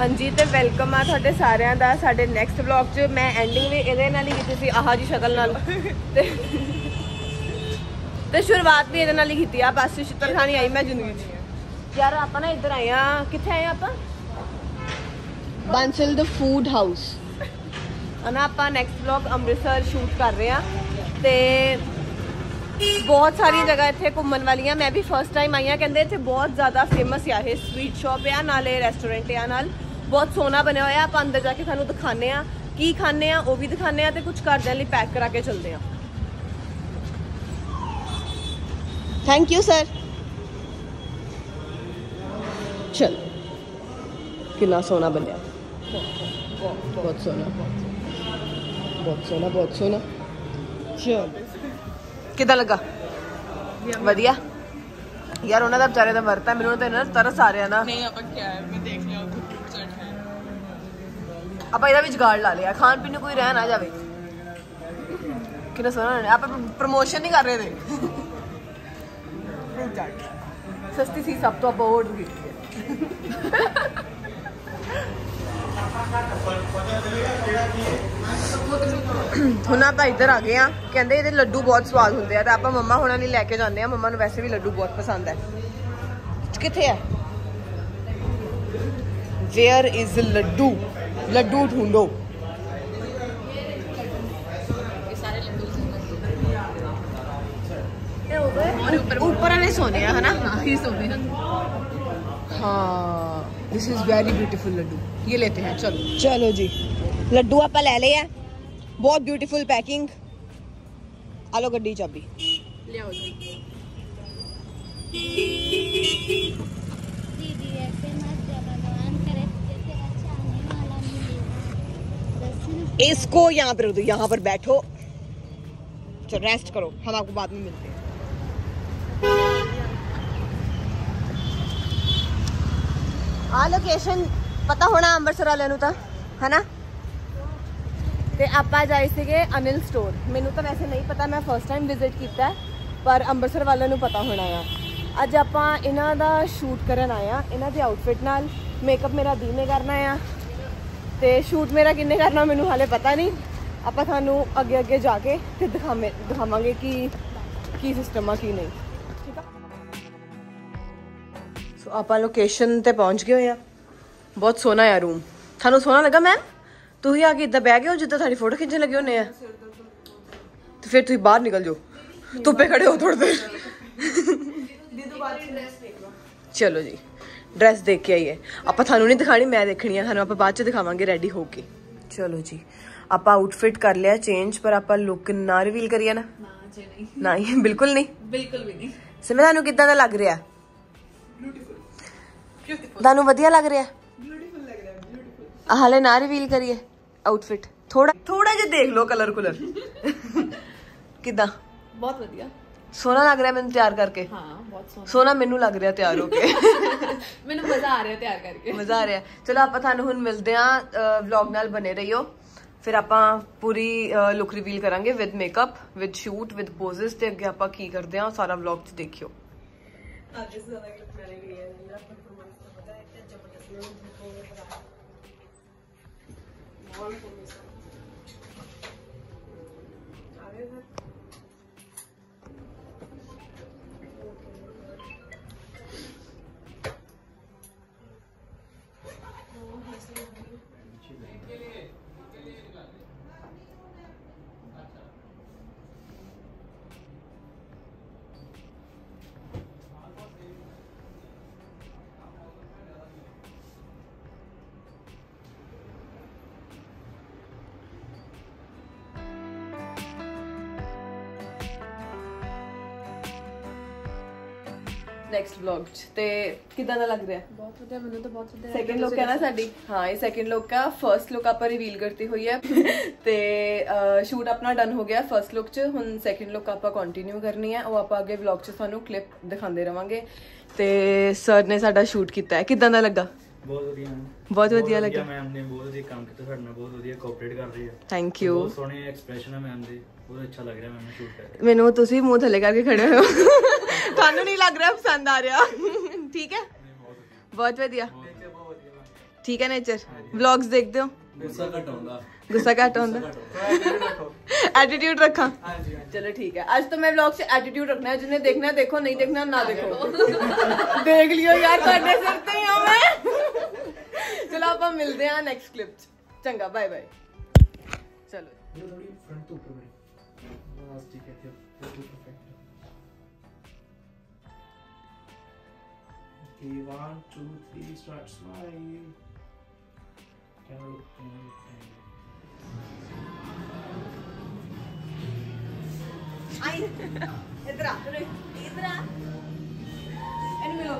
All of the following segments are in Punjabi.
हाँ जी, तो वेलकम आ तुहाडे सारिਆਂ ਦਾ ਸਾਡੇ ਨੈਕਸਟ ਵਲੌਗ 'ਚ। मैं एंडिंग भी ਇਹਦੇ ਨਾਲ ਹੀ ਕੀਤੀ ਸੀ, ਆਹ जी शक्ल नाल ਤੇ शुरुआत भी ਇਹਦੇ ਨਾਲ ही ਕੀਤੀ ਆ। बस ਛਿੱਤਰ खानी आई मैं जिंदगी 'ਚ। यार ਆਪਾਂ ना इधर आए हैं, कित्थे आए ਆਪਾਂ? बांसल द फूड हाउस है ना। ਆਪਾਂ ਨੈਕਸਟ ਵਲੌਗ ਅੰਮ੍ਰਿਤਸਰ ਸ਼ੂਟ ਕਰ ਰਹੇ हैं ਤੇ बहुत सारी जगह इतने घूमन वाली। मैं भी फर्स्ट टाइम आई हाँ। कहते इतने बहुत ज़्यादा फेमस है, ये स्वीट शॉप है नाले रेस्टोरेंट है नाल बहुत सोहना बनया हुआ। आप अंदर जाके सानू दिखाने की खाने वो भी दिखाने तो कुछ घरदिਆਂ ਲਈ पैक करा के चलते हैं। Thank you sir. चल कितना सोहना बनया, बहुत सोहना, बहुत सोहना, बहुत सोहना। चल किदा लगा? वधिया यार। उन्होंने बेचारे का वरत है, मैंने तो तरस आ रहा ना। नहीं आप क्या है, मैं देख लिया आप इहदा भी जुगाड़ ला लिया, खान पीन कोई रह ना जाए। कितना सोहना आप प्रमोशन नहीं कर रहे थे। सस्ती सी सब तो आप ऑर्डर की ਹੁਣ ਆਪਾਂ ਇੱਧਰ ਆ ਗਏ ਆ। ਕਹਿੰਦੇ ਇਹਦੇ ਲੱਡੂ ਬਹੁਤ ਸਵਾਦ ਹੁੰਦੇ ਆ ਤੇ ਆਪਾਂ ਮੰਮਾ ਹੁਣਾਂ ਲਈ ਲੈ ਕੇ ਜਾਂਦੇ ਆ। ਮੰਮਾ ਨੂੰ ਵੈਸੇ ਵੀ ਲੱਡੂ ਬਹੁਤ ਪਸੰਦ ਹੈ। ਕਿੱਥੇ ਹੈ? Where is laddoo? ਲੱਡੂ ਢੂੰਡੋ। ऊपर वाले सोने है ना, ये सोने हैं। हाँ this is very beautiful laddoo, ये लेते हैं। चलो चलो जी, लड्डू आप ले लिया, बहुत ब्यूटीफुल पैकिंग। आलो गड्डी चाबी ले आओ जी। इसको यहाँ पर बैठो, चलो रेस्ट करो, हम आपको बाद में मिलते हैं। आ लोकेशन पता होना ਅੰਮ੍ਰਿਤਸਰ वाले ਨੂੰ ਤਾਂ है ना। ਤੇ ਆਪਾਂ ਜਾਏ ਸੀਗੇ ਅਨਿਲ ਸਟੋਰ। ਮੈਨੂੰ ਤਾਂ ਵੈਸੇ ਨਹੀਂ ਪਤਾ, ਮੈਂ ਫਸਟ ਟਾਈਮ ਵਿਜ਼ਿਟ ਕੀਤਾ ਪਰ ਅੰਮ੍ਰਿਤਸਰ ਵਾਲਿਆਂ ਨੂੰ ਪਤਾ ਹੋਣਾ ਆ। ਅੱਜ ਆਪਾਂ ਇਹਨਾਂ ਦਾ ਸ਼ੂਟ ਕਰਨ ਆਇਆ, ਇਹਨਾਂ ਦੇ ਆਊਟਫਿਟ ਨਾਲ। ਮੇਕਅਪ ਮੇਰਾ ਦੀ ਨੇ ਕਰਨਾ ਆ ਤੇ ਸ਼ੂਟ ਮੇਰਾ ਕਿੰਨੇ ਕਰਨਾ ਮੈਨੂੰ ਹਾਲੇ ਪਤਾ ਨਹੀਂ। ਆਪਾਂ ਤੁਹਾਨੂੰ ਅੱਗੇ ਅੱਗੇ ਜਾ ਕੇ ਤੇ ਦਿਖਾਵਾਂਗੇ ਕਿ ਕੀ ਸਿਸਟਮ ਆ ਕੀ ਨਹੀਂ। ਠੀਕ ਆ, ਸੋ ਆਪਾਂ ਲੋਕੇਸ਼ਨ ਤੇ ਪਹੁੰਚ ਗਏ ਹੋਏ ਆ। ਬਹੁਤ ਸੋਹਣਾ ਆ रूम। ਤੁਹਾਨੂੰ ਸੋਹਣਾ ਲੱਗਾ ਮੈਮ? ਤੁਸੀਂ ਆ ਕੇ ਇੱਦਾਂ ਬਹਿ ਗਏ ਹੋ ਜਿੱਦਾਂ ਤੁਹਾਡੀ ਫੋਟੋ ਖਿੱਚਣ ਲੱਗੇ ਹੁੰਦੇ ਆ। ਤੇ ਫਿਰ ਤੁਸੀਂ ਬਾਹਰ ਨਿਕਲ ਜਾਓ, ਧੁੱਪੇ ਖੜੇ ਹੋ ਥੋੜੀ ਦੇਰ। ਚਲੋ ਜੀ, ड्रेस देख के आइए। आप थानू नहीं दिखानी, मैं देखनी है। थानू आप बाद च दिखावांगे रेडी होके। चलो जी, आप आउटफिट कर लिया चेंज, पर आप लुक ना रिवील करिए ना। नहीं बिल्कुल नहीं, बिल्कुल भी नहीं। सिमर थानू किदां दा लग रहा? थानू वधिया लग रहा? हाले ना रिवील करिए आउटफिट। थोड़ा जिहा देख लो कलर कुलर। किदां? बहुत वधिया, सोहना लग रहा है मैंने तैयार करके। हाँ, बहुत सोहना मैनू लग रहा तैयार होके। मैनू मजा आ रहा तैयार करके, मजा आ रहा। चलो आप थानू हुण मिलदे आ, व्लॉग नाल बने रहियो। फिर आप पूरी लुक रिवील करांगे with makeup, with shoot, with poses ते अगे आप की करदे आ सारा व्लॉग च देखियो। ਨੈਕਸਟ ਵਲੌਗ ਚ ਤੇ ਕਿਦਾਂ ਦਾ ਲੱਗ ਰਿਹਾ? ਬਹੁਤ ਵਧੀਆ, ਮੈਨੂੰ ਤਾਂ ਬਹੁਤ ਵਧੀਆ। ਸੈਕਿੰਡ ਲੁੱਕ ਹੈ ਨਾ ਸਾਡੀ। ਹਾਂ, ਇਹ ਸੈਕਿੰਡ ਲੁੱਕ ਆ। ਫਰਸਟ ਲੁੱਕ ਆਪਾਂ ਰਿਵੀਲ ਕਰਤੀ ਹੋਈ ਹੈ ਤੇ ਸ਼ੂਟ ਆਪਣਾ ਡਨ ਹੋ ਗਿਆ ਫਰਸਟ ਲੁੱਕ ਚ। ਹੁਣ ਸੈਕਿੰਡ ਲੁੱਕ ਆਪਾਂ ਕੰਟੀਨਿਊ ਕਰਨੀ ਹੈ, ਉਹ ਆਪਾਂ ਅੱਗੇ ਵਲੌਗ ਚ ਤੁਹਾਨੂੰ ਕਲਿੱਪ ਦਿਖਾਉਂਦੇ ਰਵਾਂਗੇ। ਤੇ ਸਰ ਨੇ ਸਾਡਾ ਸ਼ੂਟ ਕੀਤਾ ਹੈ, ਕਿਦਾਂ ਦਾ ਲੱਗਾ? ਬਹੁਤ ਵਧੀਆ, ਬਹੁਤ ਵਧੀਆ ਲੱਗਾ। ਮੈਮ ਨੇ ਬਹੁਤ ਵਧੀਆ ਕੰਮ ਕੀਤਾ ਸਾਡੇ ਨਾਲ, ਬਹੁਤ ਵਧੀਆ ਕੋਆਪਰੇਟ ਕਰ ਰਹੀ ਹੈ। Thank you. ਬਹੁਤ ਸੋਹਣੇ ਐਕਸਪ੍ਰੈਸ਼ਨ ਹੈ ਮੈਮ ਦੇ, ਬਹੁਤ ਅੱਛਾ ਲੱਗ ਰਿਹਾ ਮੈਨੂੰ ਸ਼ੂਟ ਕਰਕੇ। ਮੈਨੂੰ ਤੁਸੀਂ ਮੂੰਹ ਥੱਲੇ ਕਰਕੇ ਖੜੇ ਹੋ, ਤੁਹਾਨੂੰ ਨਹੀਂ ਲੱਗ ਰਿਹਾ ਪਸੰਦ ਆ ਰਿਹਾ? ਠੀਕ ਹੈ, ਬਹੁਤ ਵਧੀਆ। ठीक है नेचर? व्लॉग्स देखते हो? गुस्सा घट होंदा एटीट्यूड रखा? चलो ठीक है, आज तो मैं व्लॉग से एटीट्यूड रखना है। जिन्हें देखना है देखो, नहीं देखना ना देखो। देख लियो यार, करने सकते हैं मैं। चलो आप मिलते हैं नेक्स्ट क्लिप। चंगा, बाय बाय। चलो Okay, 1, 2, 3, start smile. इधर आ, इधर आ। एंड मिलो।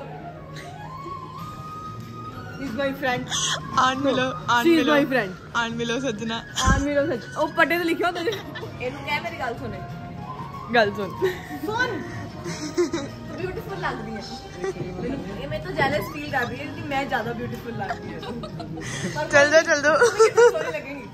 He's my friend. आन मिलो, आन She's मिलो, my friend. आन मिलो सजना। आन मिलो सच। ओ पट्टे ते लिखियो तेरे। एनु क्या मेरी गल सुने। गल सुन। सुन। ब्यूटीफुल लग रही है। मैं तो जेलस फील कर रही है कि मैं ज्यादा ब्यूटीफुल लग रही हूं। चल दो, चल दो। सोनी लगेगी।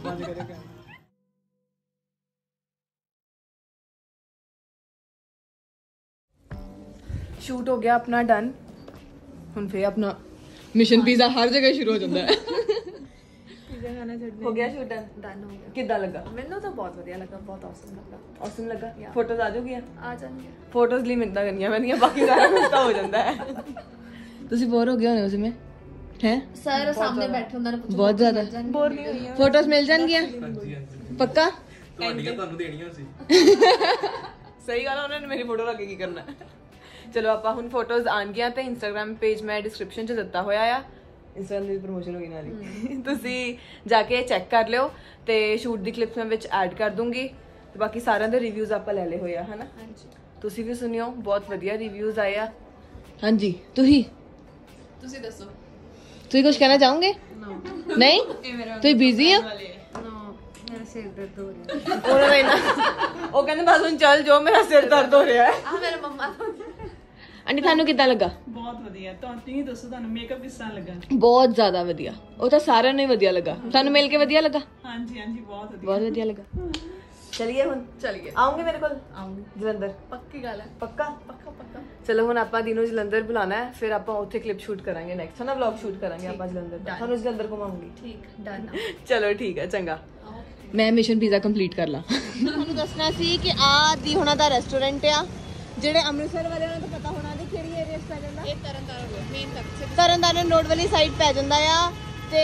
शूट हो गया अपना डन। हुन फिर अपना मिशन पिज़्ज़ा हर जगह शुरू हो जाता है। पिज़्ज़ा खाना छड्डना हो गया शूट डन हो गया। किद्दां लगा? मैनू तो बहुत ਵਧੀਆ ਲੱਗਾ, बहुत ऑसम ਲੱਗਾ। ऑसम लगा? फोटोज आ जाओगी? आ जाएंगे। फोटोज ਲਈ ਮਿੰਤਾ ਕਰਨੀਆਂ ਪੈਣੀਆਂ, ਬਾਕੀ ਸਾਰਾ ਕੁਝ ਤਾਂ ਹੋ ਜਾਂਦਾ ਹੈ। ਤੁਸੀਂ ਬੋਰ ਹੋ ਗਏ ਹੋਣੇ ਉਸमें हैं? सर सामने बैठे ਉਹਨਾਂ ਨੇ ਪੁੱਛਿਆ बहुत ज्यादा ਬੋਰ ਨਹੀਂ ਹੋਈ फोटोज मिल जाएंगी? पक्का? ਤੁਹਾਨੂੰ ਦੇਣੀਆਂ ਸੀ। ਸਹੀ ਗੱਲ ਹੈ, ਉਹਨਾਂ ਨੇ ਮੇਰੀ ਫੋਟੋ ਰੱਖ ਕੇ ਕੀ ਕਰਨਾ। ਚਲੋ ਆਪਾਂ ਹੁਣ ਫੋਟੋਜ਼ ਆਣਗੀਆਂ ਤੇ ਇੰਸਟਾਗ੍ਰam ਪੇਜ ਮੈਂ ਡਿਸਕ੍ਰਿਪਸ਼ਨ 'ਚ ਦਿੱਤਾ ਹੋਇਆ ਆ। ਇੰਸਟਾਗ੍ਰਾਮ ਦੀ ਪ੍ਰੋਮੋਸ਼ਨ ਹੋ ਗਈ ਨਾਲ ਹੀ। ਤੁਸੀਂ ਜਾ ਕੇ ਚੈੱਕ ਕਰ ਲਿਓ ਤੇ ਸ਼ੂਟ ਦੀ ਕਲਿੱਪਸ ਮੈਂ ਵਿੱਚ ਐਡ ਕਰ ਦੂੰਗੀ ਤੇ ਬਾਕੀ ਸਾਰਿਆਂ ਦੇ ਰਿਵਿਊਜ਼ ਆਪਾਂ ਲੈ ਲਏ ਹੋਏ ਆ, ਹਨਾ? ਹਾਂਜੀ। ਤੁਸੀਂ ਵੀ ਸੁਣਿਓ, ਬਹੁਤ ਵਧੀਆ ਰਿਵਿਊਜ਼ ਆਏ ਆ। ਹਾਂਜੀ, ਤੁਸੀਂ ਦੱਸੋ। ਤੁਸੀਂ ਕੁਝ ਕਹਿਣਾ ਚਾਹੋਗੇ? ਨਹੀਂ? ਤੁਸੀਂ ਬਿਜ਼ੀ ਹੋ? मेरा सिर दर्द हो रहा है। ਉਹਨਾਂ ਦਾ ਇੰਨਾ ਉਹ ਕਹਿੰਦੇ ਬਸ ਹੁਣ ਚੱਲ ਜੋ, ਮੇਰਾ ਸਿਰ ਦਰਦ ਹੋ ਰਿਹਾ ਹੈ। ਆ ਮੇਰੇ ਮੰਮਾ ਆਂਟੀ ਤੁਹਾਨੂੰ ਕਿੱਦਾਂ ਲੱਗਾ? ਬਹੁਤ ਵਧੀਆ। ਤੁਸੀਂ ਦੱਸੋ ਤੁਹਾਨੂੰ ਮੇਕਅਪ ਕਿਸ ਤਰ੍ਹਾਂ ਲੱਗਾ? ਬਹੁਤ ਜ਼ਿਆਦਾ ਵਧੀਆ। ਉਹ ਤਾਂ ਸਾਰਿਆਂ ਨੂੰ ਹੀ ਵਧੀਆ ਲੱਗਾ। ਤੁਹਾਨੂੰ ਮਿਲ ਕੇ ਵਧੀਆ ਲੱਗਾ? ਹਾਂਜੀ ਹਾਂਜੀ, ਬਹੁਤ ਵਧੀਆ। ਬਹੁਤ ਵਧੀਆ ਲੱਗਾ। ਚਲਿਏ ਹੁਣ, ਚਲਿਏ। ਆਉਂਗੇ ਮੇਰੇ ਕੋਲ? ਆਉਂਗੀ। ਜਲੰਧਰ ਪੱਕੀ ਗੱਲ ਹੈ। ਪੱਕਾ? ਪੱਕਾ ਪੱਕਾ। ਚਲੋ ਹੁਣ ਆਪਾਂ ਦਿਨੋਂ ਜਲੰਧਰ ਬੁਲਾਣਾ ਹੈ, ਫਿਰ ਆਪਾਂ ਉੱਥੇ ਕਲਿੱਪ ਸ਼ੂਟ ਕਰਾਂਗੇ ਨੈਕਸਟ, ਹਨਾ? ਵਲੌਗ ਸ਼ੂਟ ਕਰਾਂਗੇ ਆਪਾਂ ਜਲੰਧਰ ਦਾ। ਤੁਹਾਨੂੰ ਜਲੰਧਰ ਘੁਮਾਉਂਗੀ। ਠੀਕ ਡਨ। ਚਲੋ ਠੀਕ ਹੈ, ਚੰਗਾ। ਮੈਂ ਮਿਸ਼ਨ ਪੀਜ਼ਾ ਕੰਪਲੀਟ ਕਰ ਲਾਂ। ਤੁਹਾਨੂੰ ਦੱਸਣਾ ਸੀ ਕਿ ਆ ਦੀ ਹੁਣਾਂ ਦਾ ਰੈਸਟੋਰੈਂਟ ਆ, ਜਿਹੜੇ ਅੰਮ੍ਰਿਤਸਰ ਵਾਲਿਆਂ ਨੂੰ ਤਾਂ ਪਤਾ ਹੋਣਾ ਕਿ ਕਿਹੜੀ ਏਰੀਆ 'ਚ ਪੈ ਜਾਂਦਾ। ਇਹ ਤਰਨਤਾਰਨ ਰੋਡ ਮੇਨ ਤੱਕ ਤਰਨਤਾਰਨ ਰੋਡ ਵਾਲੀ ਸਾਈਡ ਪੈ ਜਾਂਦਾ ਆ ਤੇ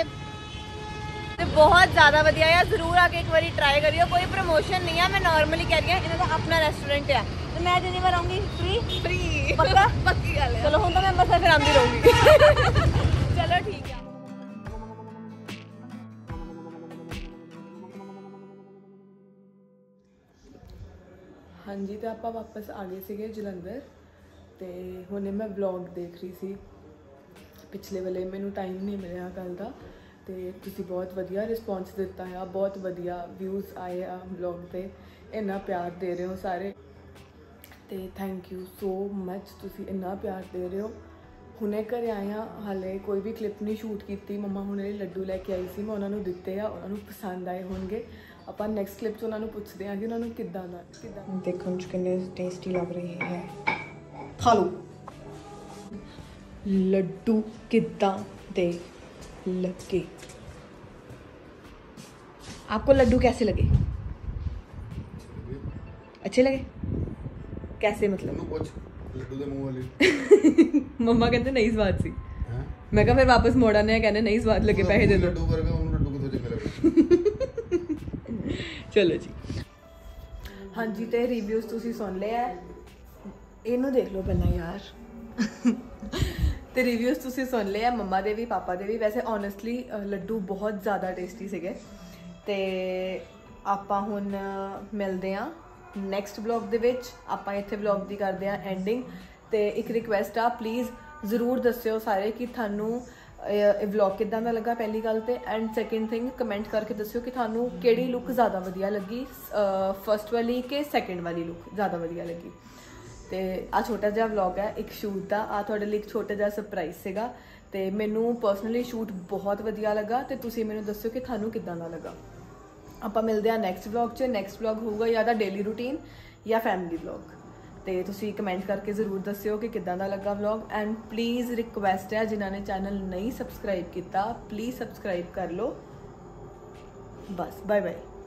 ਬਹੁਤ ਜ਼ਿਆਦਾ ਵਧੀਆ ਆ। ਜ਼ਰੂਰ ਆ ਕੇ ਇੱਕ ਵਾਰੀ ਟਰਾਈ ਕਰਿਓ। ਕੋਈ ਪ੍ਰਮੋਸ਼ਨ ਨਹੀਂ ਆ, ਮੈਂ ਨਾਰਮਲੀ ਕਹਿ ਰਹੀ ਹਾਂ। ਇਹਨਾਂ ਦਾ ਆਪਣਾ ਰੈਸਟੋਰੈਂਟ ਆ ਤੇ ਮੈਂ ਜਿੰਨੀ ਵਾਰ ਆਉਂਗੀ ਫ੍ਰੀ ਪੱਕਾ? ਪੱਕੀ ਗੱਲ ਹੈ। ਚਲੋ ਹੁਣ ਤਾਂ ਮੈਂ ਅੰਮ੍ਰਿਤਸਰ ਫਿਰ ਆਉਂਦੀ ਰਹੂੰਗੀ। ਚਲੋ ਠੀਕ ਆ। ਹਾਂਜੀ, ਤੇ ਆਪਾਂ ਵਾਪਸ ਆ ਗਏ ਸੀਗੇ ਜਲੰਧਰ ਤੇ ਹੁਣੇ ਮੈਂ ਵਲੌਗ ਦੇਖ ਰਹੀ ਸੀ ਪਿਛਲੇ ਵਾਲੇ। ਮੈਨੂੰ ਟਾਈਮ ਨਹੀਂ ਮਿਲਿਆ ਕੱਲ ਦਾ ਤੇ ਤੁਸੀਂ ਬਹੁਤ ਵਧੀਆ ਰਿਸਪੌਂਸ ਦਿੱਤਾ ਆ, ਬਹੁਤ ਵਧੀਆ ਵਿਊਜ਼ ਆਏ ਆ ਵਲੌਗ ਤੇ। ਇੰਨਾ ਪਿਆਰ ਦੇ ਰਹੇ ਹੋ ਸਾਰੇ ਤੇ ਥੈਂਕ ਯੂ ਸੋ ਮਚ। ਤੁਸੀਂ ਇੰਨਾ ਪਿਆਰ ਦੇ ਰਹੇ ਹੋ। ਹੁਣੇ ਘਰੇ ਆਏ ਆ, ਹਾਲੇ ਕੋਈ ਵੀ ਕਲਿੱਪ ਨਹੀਂ ਸ਼ੂਟ ਕੀਤੀ। ਮੰਮਾ ਹੁਣੇ ਲੱਡੂ ਲੈ ਕੇ ਆਈ ਸੀ, ਮੈਂ ਉਹਨਾਂ ਨੂੰ ਦਿੱਤੇ ਆ, ਉਹਨਾਂ ਨੂੰ ਪਸੰਦ ਆਏ ਹੋਣਗੇ। ਆਪਾਂ ਨੈਕਸਟ ਕਲਿੱਪ 'ਚ ਉਹਨਾਂ ਨੂੰ ਪੁੱਛਦੇ ਹਾਂ ਕਿ ਉਹਨਾਂ ਨੂੰ ਕਿੱਦਾਂ ਦੇਖਣ 'ਚ ਕਿੰਨੇ ਟੇਸਟੀ ਲੱਗ ਰਹੀ ਹੈ। ਖਾ ਲਓ ਲੱਡੂ ਕਿੱਦਾਂ ਦੇ लगे। आपको लड्डू कैसे लगे? अच्छे लगे? कैसे मतलब? लड्डू दे मुंह वाली मम्मा कहते नहीं स्वाद सी। मैं कहा फिर वापस मोड़ आने कहने नहीं स्वाद लगे, पैसे दे दो। लड्डू वर्गा उन लड्डू को तो चंगे लगे। चलो जी। हाँ जी, तो रिव्यूज तुसी सुन लिया है, इनू देख लो पहला यार। ਤੇ ਰਿਵਿਊਜ਼ ਤੁਸੀਂ ਸੁਣ ਲਏ ਆ ਮੰਮਾ ਦੇ ਵੀ ਪਾਪਾ ਦੇ ਵੀ। ਵੈਸੇ ਓਨੈਸਟਲੀ ਲੱਡੂ ਬਹੁਤ ਜ਼ਿਆਦਾ ਟੇਸਟੀ ਸੀਗੇ ਤੇ ਆਪਾਂ ਹੁਣ ਮਿਲਦੇ ਆ ਨੈਕਸਟ ਵਲੌਗ ਦੇ ਵਿੱਚ। ਆਪਾਂ ਇੱਥੇ ਵਲੌਗ ਦੀ ਕਰਦੇ ਆ ਐਂਡਿੰਗ ਤੇ ਇੱਕ ਰਿਕੁਐਸਟ ਆ, ਪਲੀਜ਼ ਜ਼ਰੂਰ ਦੱਸਿਓ ਸਾਰੇ ਕਿ ਤੁਹਾਨੂੰ ਇਹ ਵਲੌਗ ਕਿੱਦਾਂ ਦਾ ਲੱਗਾ ਪਹਿਲੀ ਗੱਲ ਤੇ। ਐਂਡ ਸੈਕਿੰਡ ਥਿੰਗ, ਕਮੈਂਟ ਕਰਕੇ ਦੱਸਿਓ ਕਿ ਤੁਹਾਨੂੰ ਕਿਹੜੀ ਲੁੱਕ ਜ਼ਿਆਦਾ ਵਧੀਆ ਲੱਗੀ, ਫਸਟ ਵਾਲੀ ਕਿ ਸੈਕਿੰਡ ਵਾਲੀ ਲੁੱਕ ਜ਼ਿਆਦਾ ਵਧੀਆ ਲੱਗੀ। ਤੇ ਆ ਛੋਟਾ ਜਿਹਾ ਵਲੌਗ ਹੈ ਇੱਕ ਸ਼ੂਟ ਦਾ, ਆ ਤੁਹਾਡੇ ਲਈ ਇੱਕ ਛੋਟਾ ਜਿਹਾ ਸਰਪ੍ਰਾਈਜ਼ ਸੀਗਾ ਤੇ ਮੈਨੂੰ ਪਰਸਨਲੀ ਸ਼ੂਟ ਬਹੁਤ ਵਧੀਆ ਲੱਗਾ ਤੇ ਤੁਸੀਂ ਮੈਨੂੰ ਦੱਸਿਓ ਕਿ ਤੁਹਾਨੂੰ ਕਿੱਦਾਂ ਦਾ ਲੱਗਾ। ਆਪਾਂ ਮਿਲਦੇ ਆ ਨੈਕਸਟ ਵਲੌਗ 'ਚ। ਨੈਕਸਟ ਵਲੌਗ ਹੋਊਗਾ ਜਾਂ ਤਾਂ ਡੇਲੀ ਰੂਟੀਨ ਜਾਂ ਫੈਮਿਲੀ ਵਲੌਗ। ਤੇ ਤੁਸੀਂ ਕਮੈਂਟ ਕਰਕੇ ਜ਼ਰੂਰ ਦੱਸਿਓ ਕਿ ਕਿੱਦਾਂ ਦਾ ਲੱਗਾ ਵਲੌਗ। ਐਂਡ ਪਲੀਜ਼ ਰਿਕੁਐਸਟ ਹੈ, ਜਿਨ੍ਹਾਂ ਨੇ ਚੈਨਲ ਨਹੀਂ ਸਬਸਕ੍ਰਾਈਬ ਕੀਤਾ ਪਲੀਜ਼ ਸਬਸਕ੍ਰਾਈਬ ਕਰ ਲਓ। ਬਸ ਬਾਏ ਬਾਏ।